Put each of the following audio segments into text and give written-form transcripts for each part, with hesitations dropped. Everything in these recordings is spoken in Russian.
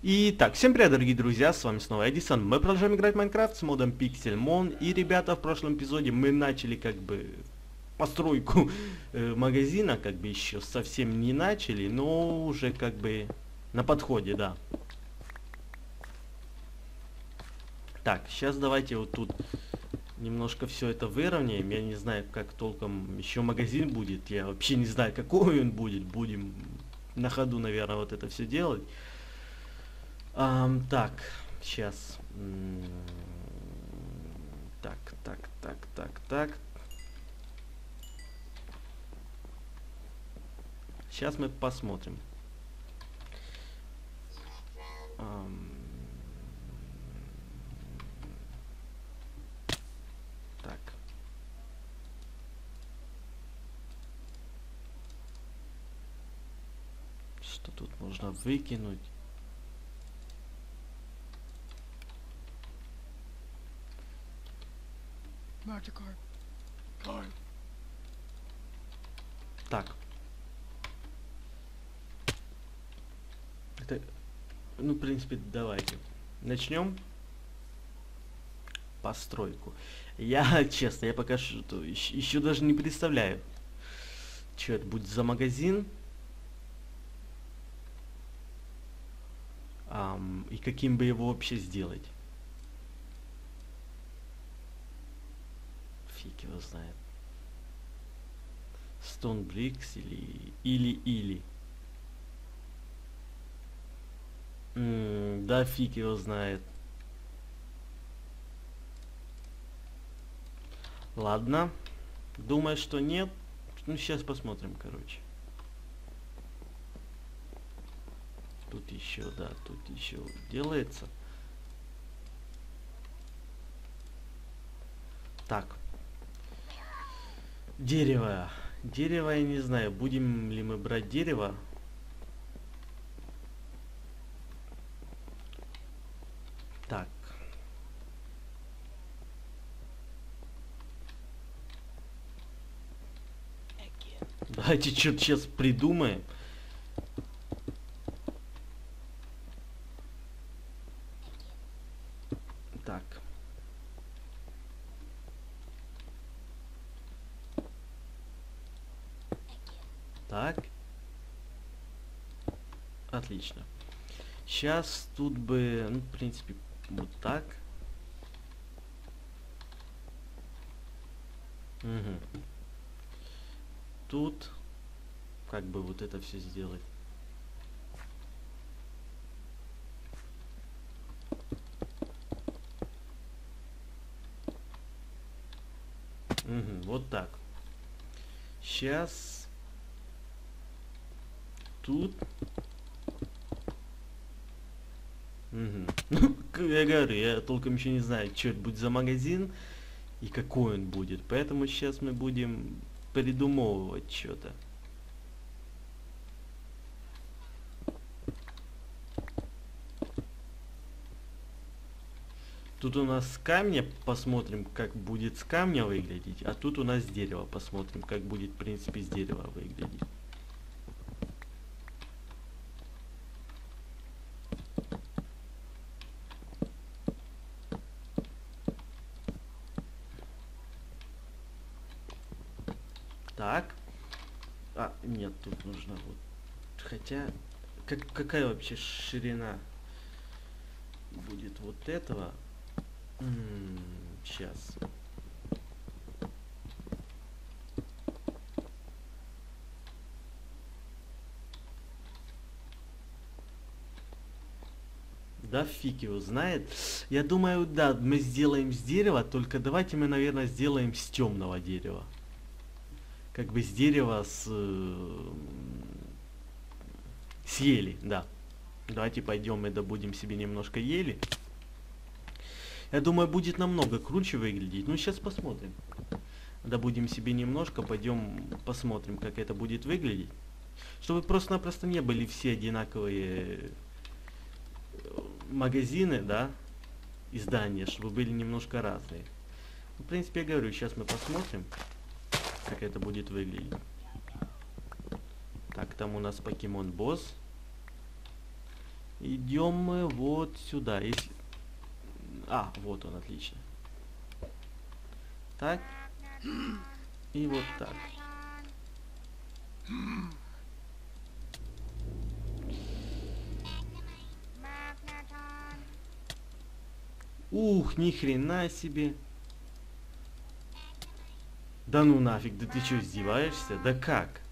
Итак, всем привет, дорогие друзья, с вами снова Эдисон. Мы продолжаем играть в Майнкрафт с модом Pixelmon. И, ребята, в прошлом эпизоде мы начали как бы постройку магазина, как бы еще совсем не начали, но уже как бы на подходе, да. Так, сейчас давайте вот тут немножко все это выровняем. Я не знаю, как толком еще магазин будет. Я вообще не знаю, какой он будет. Будем на ходу, наверное, вот это все делать. Так, сейчас. Так. Сейчас мы посмотрим. Так. Что тут можно выкинуть? Так. Это, ну, в принципе, давайте. Начнем постройку. Я, честно, я пока что еще даже не представляю, что это будет за магазин. И каким бы его вообще сделать. Фиг его знает. Stone Bricks или. Да, фиг его знает. Ладно. Думаю, что нет. Ну, сейчас посмотрим, короче. Тут еще, да, тут еще делается. Так. Дерево. Дерево, я не знаю, будем ли мы брать дерево. Так. Давайте что-то сейчас придумаем. Так. Так. Отлично. Сейчас тут бы, ну, в принципе, вот так. Угу. Тут как бы вот это все сделать. Угу, вот так. Сейчас тут. Угу. Я говорю, я толком еще не знаю, что это будет за магазин и какой он будет. Поэтому сейчас мы будем придумывать что-то. Тут у нас с камня, посмотрим, как будет с камня выглядеть, а тут у нас дерево, посмотрим, как будет, в принципе, с дерева выглядеть. Так. Нет, тут нужно вот. Хотя, какая вообще ширина будет вот этого? Сейчас. Да фиг его знает. Я думаю, да, мы сделаем с дерева, только давайте мы, наверное, сделаем с темного дерева. Как бы с дерева с ели, да. Давайте пойдем и добудем себе немножко ели. Я думаю, будет намного круче выглядеть. Ну, сейчас посмотрим. Добудем себе немножко, пойдем посмотрим, как это будет выглядеть. Чтобы просто-напросто не были все одинаковые магазины, да, издания, чтобы были немножко разные. В принципе, я говорю, сейчас мы посмотрим, как это будет выглядеть. Так, там у нас покемон босс. Идем мы вот сюда. Если... А, вот он, отлично. Так. И вот так. Ух, ни хрена себе. Да ну нафиг, да ты что, издеваешься? Да как?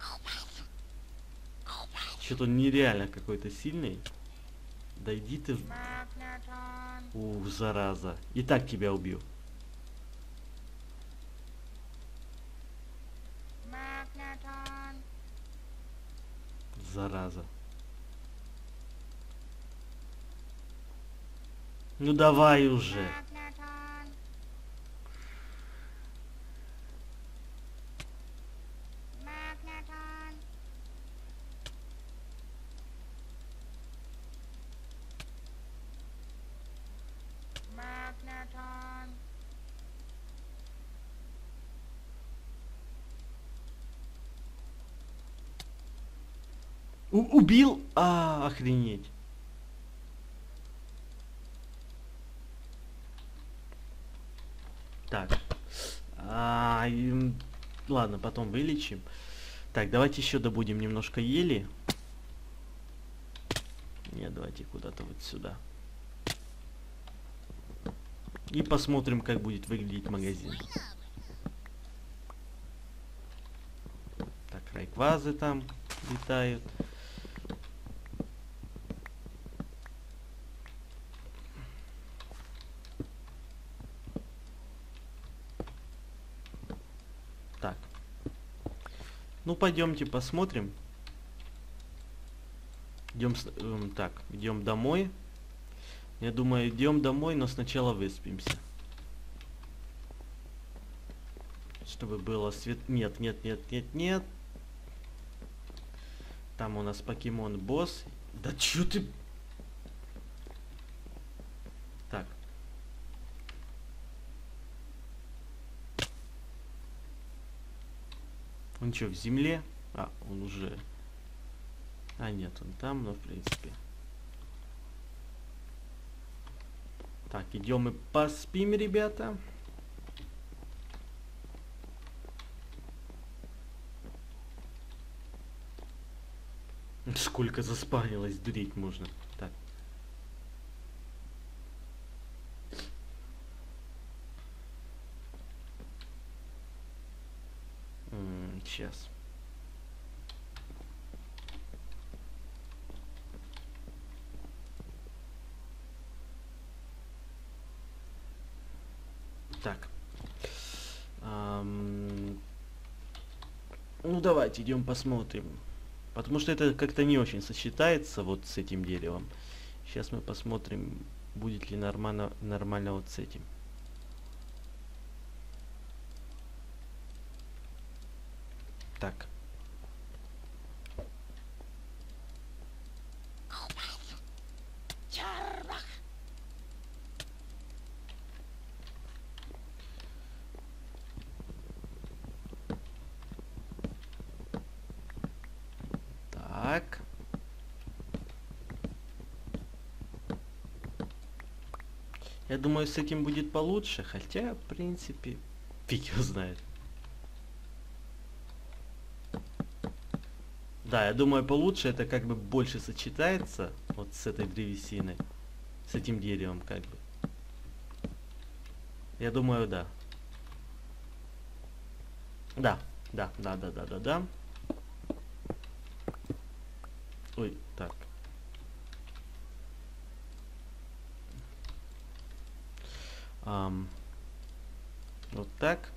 Что-то он нереально какой-то сильный. Да иди ты... Ух, зараза. И так тебя убью. Зараза. Ну давай уже. Убил? А, охренеть. Так. Ладно, потом вылечим. Так, давайте еще добудем немножко ели. Нет, давайте куда-то вот сюда. И посмотрим, как будет выглядеть магазин. Так, райквазы там летают. Так. Ну, пойдемте посмотрим. Идем, так, идем домой. Я думаю, идем домой, но сначала выспимся. Чтобы было свет... Нет, нет, нет, нет, нет. Там у нас покемон босс. Да чё ты... Так. Он что, в земле? А, он уже... А, нет, он там, но в принципе... Так, идем и поспим, ребята. Сколько заспавнилось, дуреть можно. Так. Сейчас. Так. Ну давайте идем посмотрим. Потому что это как-то не очень сочетается вот с этим деревом. Сейчас мы посмотрим, будет ли нормально вот с этим. Так. Так. Я думаю, с этим будет получше, хотя, в принципе, фиг его знает. Да, я думаю, получше, это как бы больше сочетается вот с этой древесиной, с этим деревом, как бы. Я думаю, да. Да, да, да, да, да, да, да. Ой, так. Вот так.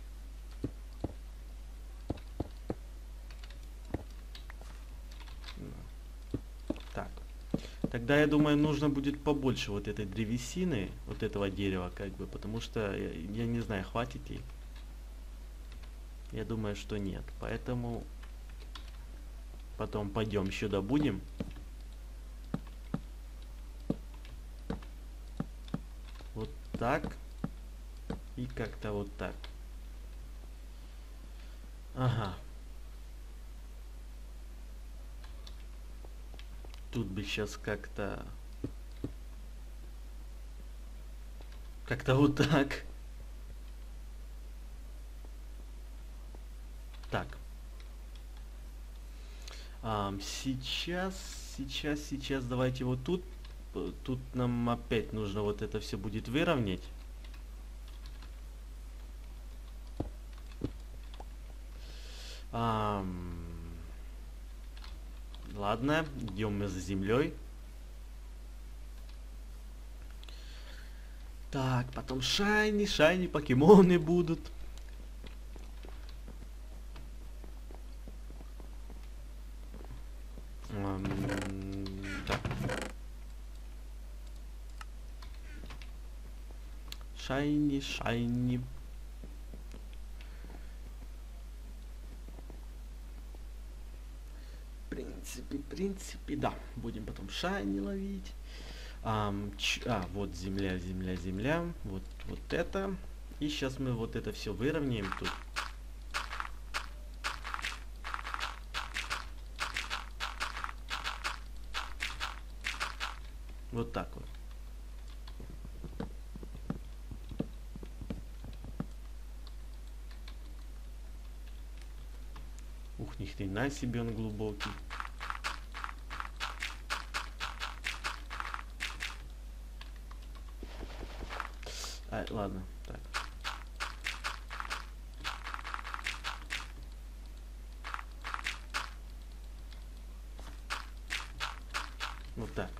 Так. Тогда, я думаю, нужно будет побольше вот этой древесины, вот этого дерева, как бы, потому что я не знаю, хватит ли. Я думаю, что нет. Поэтому потом пойдем еще добудем. Вот так. И как-то вот так. Ага. Тут бы сейчас как-то... Как-то вот так. Так. Сейчас давайте вот тут. Тут нам опять нужно вот это все будет выровнять. Ладно, идем мы за землей. Так, потом шайни покемоны будут. Так. Шайни. В принципе, да. Будем потом шайни ловить. Вот земля. Вот это. И сейчас мы вот это все выровняем тут. Вот так вот. Ух, ни хрена себе он глубокий. Ладно, так. Вот так.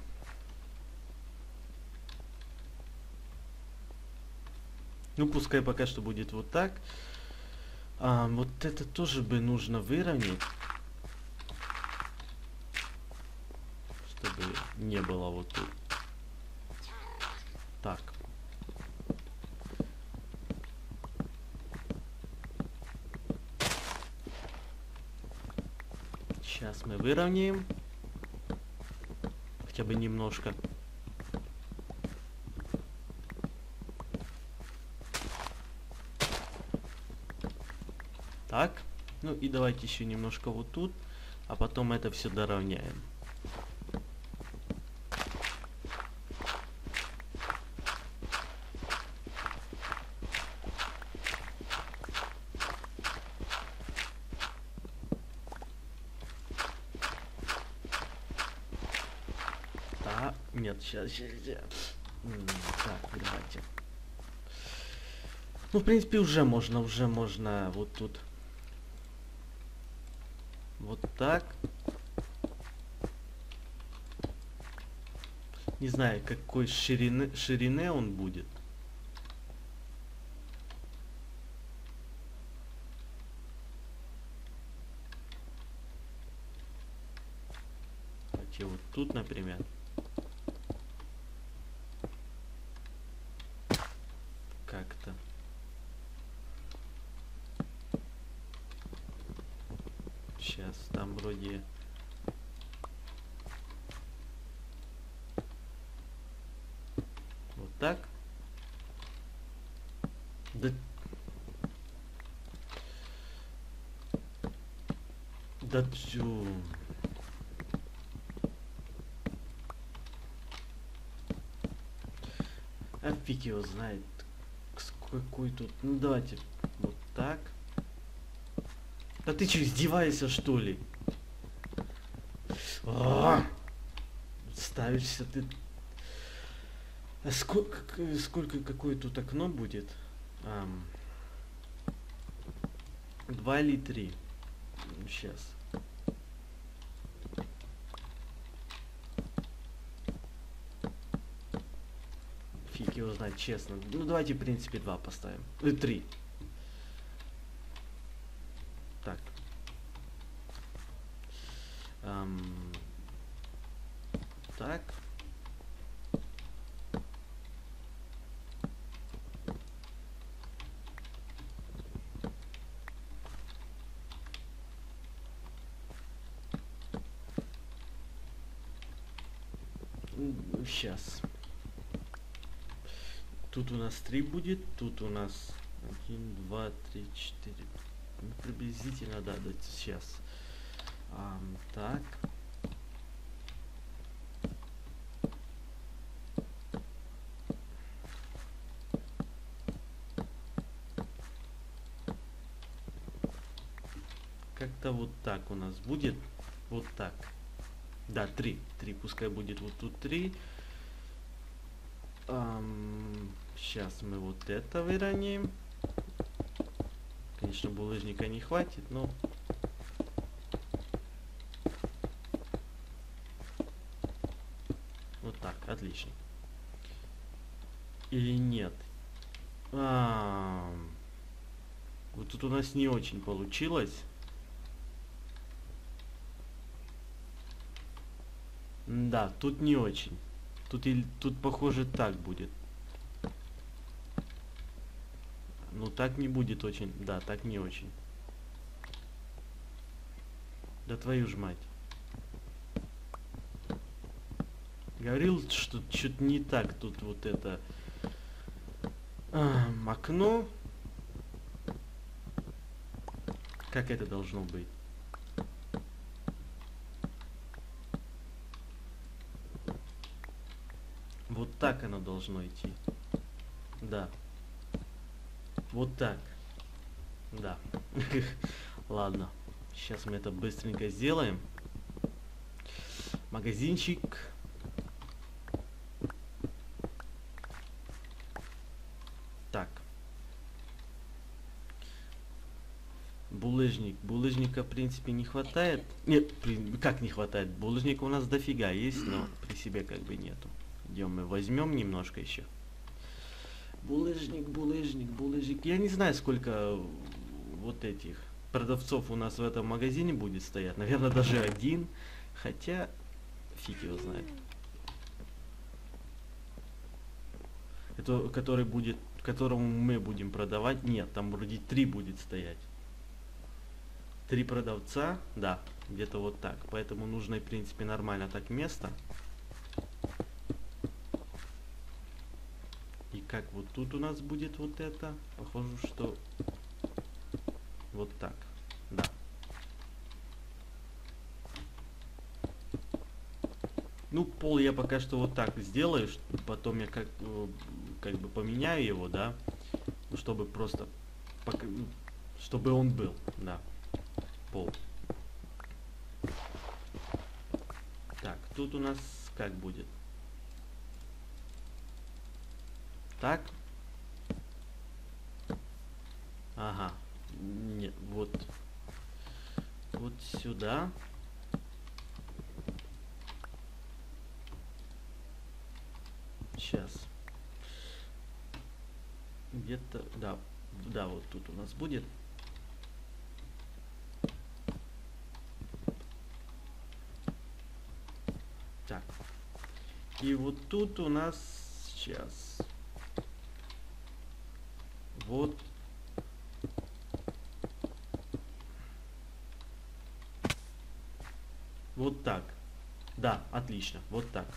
Ну, пускай пока что будет вот так. Вот это тоже бы нужно выровнять. Чтобы не было вот тут. Так. Сейчас мы выровняем. Хотя бы немножко. Так. Ну и давайте еще немножко вот тут. А потом это все доравняем. Нет, сейчас. Так, давайте. Ну, в принципе, уже можно вот тут. Вот так. Не знаю, какой ширины он будет. Давайте вот тут, например. Как-то. Сейчас там вроде... Вот так. Да... Да чё... А фиг его знает. Какой тут... Ну давайте вот так. Да ты что, издеваешься, что ли? Ставишься ты... А сколько какое тут окно будет? 2 или 3? Сейчас. Фиг его знает, честно. Ну давайте, в принципе, 2 поставим. 3. Так. Так. Сейчас. Тут у нас 3 будет, тут у нас 1, 2, 3, 4. Ну, приблизительно, да, сейчас. Так. как-то вот так у нас будет. Вот так. Да, 3. 3, пускай будет вот тут 3. Сейчас мы вот это выровняем. Конечно, булыжника не хватит, но... Вот так, отлично. Или нет? Вот тут у нас не очень получилось. Да, тут не очень. Тут похоже так будет. Ну так не будет очень. Да, так не очень. Да твою ж мать. Говорил, что что-то не так тут вот это окно. Как это должно быть? Вот так оно должно идти. Да. Вот так. Да. Ладно. Сейчас мы это быстренько сделаем. Магазинчик. Так. Булыжник. Булыжника, в принципе, не хватает. Нет, как не хватает? Булыжника у нас дофига есть, но при себе как бы нету. Идем мы возьмем немножко еще. Булыжник, булыжник, булыжник. Я не знаю, сколько вот этих продавцов у нас в этом магазине будет стоять. Наверное, даже один. Хотя, фиг его знает. Это, который будет, которому мы будем продавать. Нет, там вроде 3 будет стоять. 3 продавца, да, где-то вот так. Поэтому нужно, в принципе, нормально так место. И как вот тут у нас будет вот это? Похоже, что вот так. Да. Ну, пол я пока что вот так сделаю. Потом я как бы поменяю его, да. Чтобы просто... чтобы он был, да. Пол. Так, тут у нас как будет? Так. Ага. Нет, вот. Вот сюда. Сейчас. Где-то, да. Да, вот тут у нас будет. Так. И вот тут у нас сейчас. Вот. Вот так. Да, отлично. Вот так.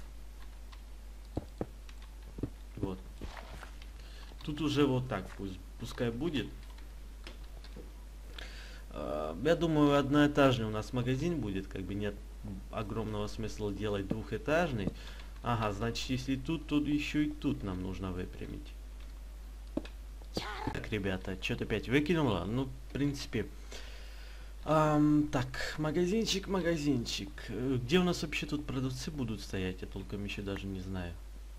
Вот. Тут уже вот так пускай будет. Я думаю, одноэтажный у нас магазин будет. Как бы нет огромного смысла делать двухэтажный. Ага, значит, если тут, то еще и тут нам нужно выпрямить. Так, ребята, что-то опять выкинуло. Ну, в принципе... так, магазинчик. Где у нас вообще тут продавцы будут стоять? Я толком еще даже не знаю.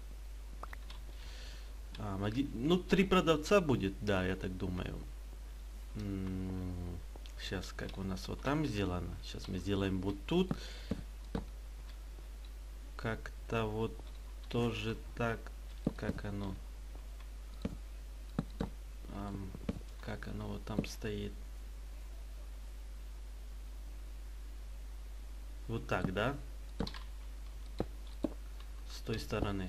Ну, 3 продавца будет, да, я так думаю. Сейчас, как у нас вот там сделано. Сейчас мы сделаем вот тут. Как-то вот тоже так, как оно. Как оно вот там стоит. Вот так, да? С той стороны.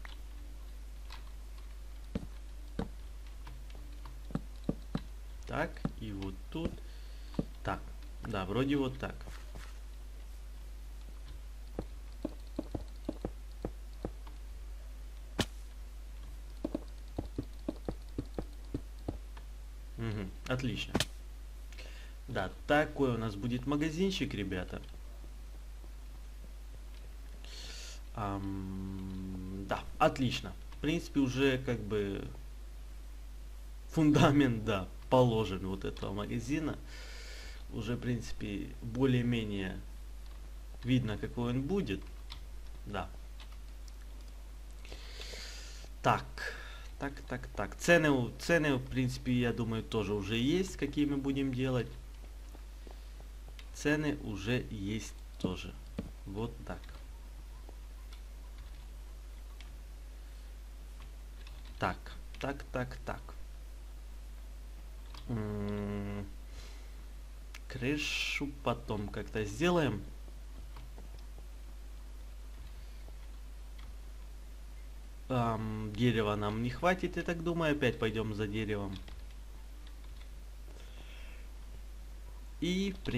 Так, и вот тут. Так, да, вроде вот так. Угу, отлично. Да, такой у нас будет магазинчик, ребята. Да, отлично. В принципе, уже как бы фундамент, да, положен вот этого магазина. уже, в принципе, более-менее видно, какой он будет. Да. Так. Так. Цены, в принципе, я думаю, тоже уже есть, какие мы будем делать. Цены уже есть тоже. Вот так. Так. Крышу потом как-то сделаем. Дерева нам не хватит, я так думаю. Опять пойдем за деревом. И, в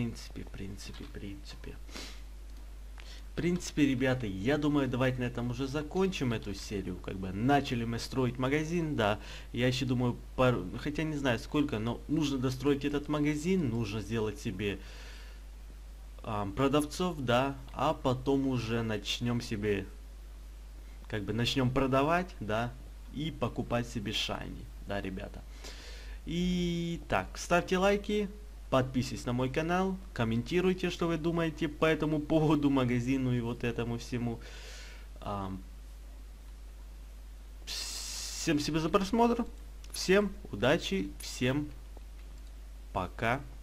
принципе, ребята, я думаю, давайте на этом уже закончим эту серию. Как бы начали мы строить магазин, да. Я еще думаю, хотя не знаю сколько, но нужно достроить этот магазин, нужно сделать себе продавцов, да, а потом уже начнем себе, как бы начнем продавать, да, и покупать себе шайни, да, ребята. И так, ставьте лайки. Подписывайтесь на мой канал, комментируйте, что вы думаете по этому поводу, магазину и вот этому всему. Всем спасибо за просмотр, всем удачи, всем пока.